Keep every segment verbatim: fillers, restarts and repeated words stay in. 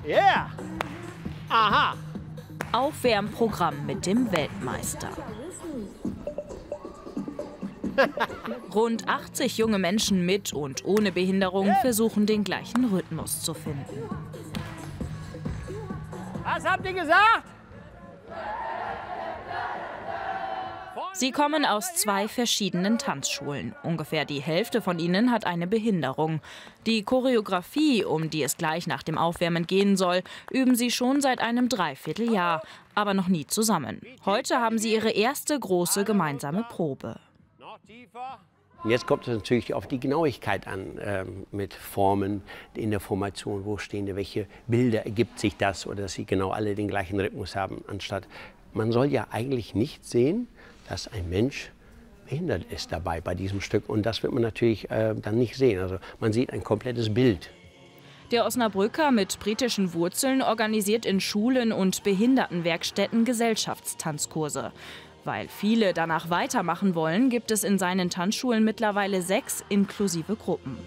Yeah! Aha! Aufwärmprogramm mit dem Weltmeister. Rund achtzig junge Menschen mit und ohne Behinderung versuchen, den gleichen Rhythmus zu finden. Was habt ihr gesagt? Sie kommen aus zwei verschiedenen Tanzschulen. Ungefähr die Hälfte von ihnen hat eine Behinderung. Die Choreografie, um die es gleich nach dem Aufwärmen gehen soll, üben sie schon seit einem Dreivierteljahr, aber noch nie zusammen. Heute haben sie ihre erste große gemeinsame Probe. Jetzt kommt es natürlich auf die Genauigkeit an, äh, mit Formen in der Formation, wo stehen welche Bilder, ergibt sich das oder dass sie genau alle den gleichen Rhythmus haben, anstatt, man soll ja eigentlich nicht sehen, dass ein Mensch behindert ist dabei bei diesem Stück und das wird man natürlich äh, dann nicht sehen, also man sieht ein komplettes Bild. Der Osnabrücker mit britischen Wurzeln organisiert in Schulen und Behindertenwerkstätten Gesellschaftstanzkurse. Weil viele danach weitermachen wollen, gibt es in seinen Tanzschulen mittlerweile sechs inklusive Gruppen.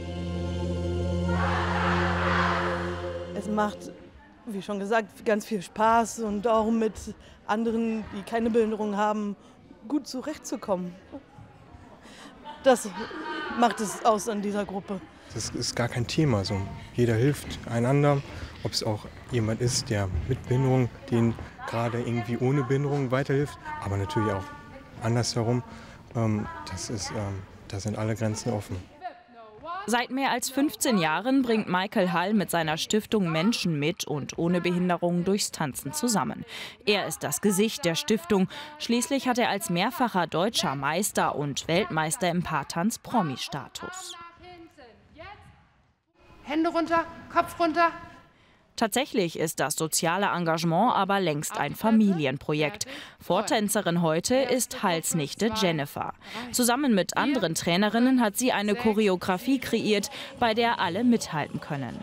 Es macht, wie schon gesagt, ganz viel Spaß und auch mit anderen, die keine Behinderung haben, gut zurechtzukommen. Das macht es aus an dieser Gruppe. Das ist gar kein Thema. So, jeder hilft einander, ob es auch jemand ist, der mit Behinderung, den gerade irgendwie ohne Behinderung weiterhilft, aber natürlich auch andersherum. Ähm, das ist, ähm, da sind alle Grenzen offen. Seit mehr als fünfzehn Jahren bringt Michael Hall mit seiner Stiftung Menschen mit und ohne Behinderung durchs Tanzen zusammen. Er ist das Gesicht der Stiftung. Schließlich hat er als mehrfacher deutscher Meister und Weltmeister im Paartanz Promi-Status. Hände runter, Kopf runter. Tatsächlich ist das soziale Engagement aber längst ein Familienprojekt. Vortänzerin heute ist Halls Nichte Jennifer. Zusammen mit anderen Trainerinnen hat sie eine Choreografie kreiert, bei der alle mithalten können.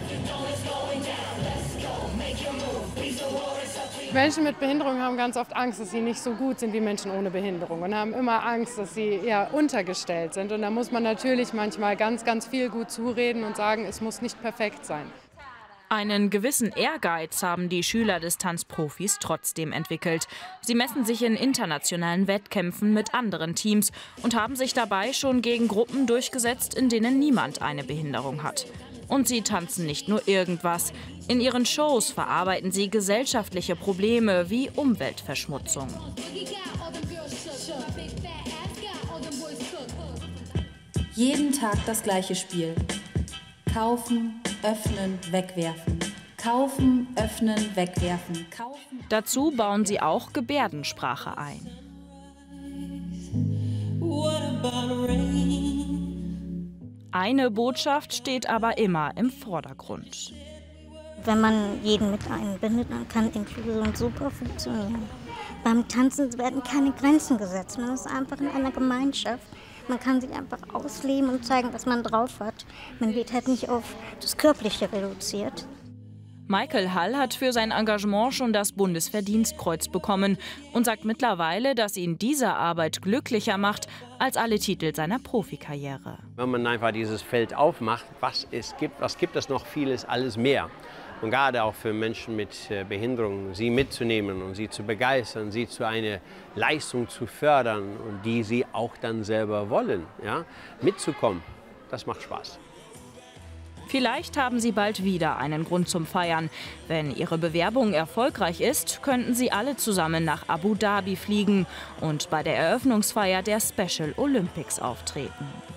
Menschen mit Behinderung haben ganz oft Angst, dass sie nicht so gut sind wie Menschen ohne Behinderung und haben immer Angst, dass sie eher untergestellt sind. Und da muss man natürlich manchmal ganz, ganz viel gut zureden und sagen, es muss nicht perfekt sein. Einen gewissen Ehrgeiz haben die Schüler des Tanzprofis trotzdem entwickelt. Sie messen sich in internationalen Wettkämpfen mit anderen Teams und haben sich dabei schon gegen Gruppen durchgesetzt, in denen niemand eine Behinderung hat. Und sie tanzen nicht nur irgendwas. In ihren Shows verarbeiten sie gesellschaftliche Probleme wie Umweltverschmutzung. Jeden Tag das gleiche Spiel. Kaufen, öffnen, wegwerfen. Kaufen, öffnen, wegwerfen. Kaufen. Dazu bauen sie auch Gebärdensprache ein. Eine Botschaft steht aber immer im Vordergrund. Wenn man jeden mit einbindet, dann kann Inklusion super funktionieren. Beim Tanzen werden keine Grenzen gesetzt. Man ist einfach in einer Gemeinschaft. Man kann sich einfach ausleben und zeigen, was man drauf hat. Man wird halt nicht auf das Körperliche reduziert. Michael Hall hat für sein Engagement schon das Bundesverdienstkreuz bekommen und sagt mittlerweile, dass ihn diese Arbeit glücklicher macht als alle Titel seiner Profikarriere. Wenn man einfach dieses Feld aufmacht, was es gibt, was gibt es noch vieles, alles mehr. Und gerade auch für Menschen mit Behinderung, sie mitzunehmen und sie zu begeistern, sie zu einer Leistung zu fördern und die sie auch dann selber wollen, ja, mitzukommen, das macht Spaß. Vielleicht haben sie bald wieder einen Grund zum Feiern. Wenn ihre Bewerbung erfolgreich ist, könnten sie alle zusammen nach Abu Dhabi fliegen und bei der Eröffnungsfeier der Special Olympics auftreten.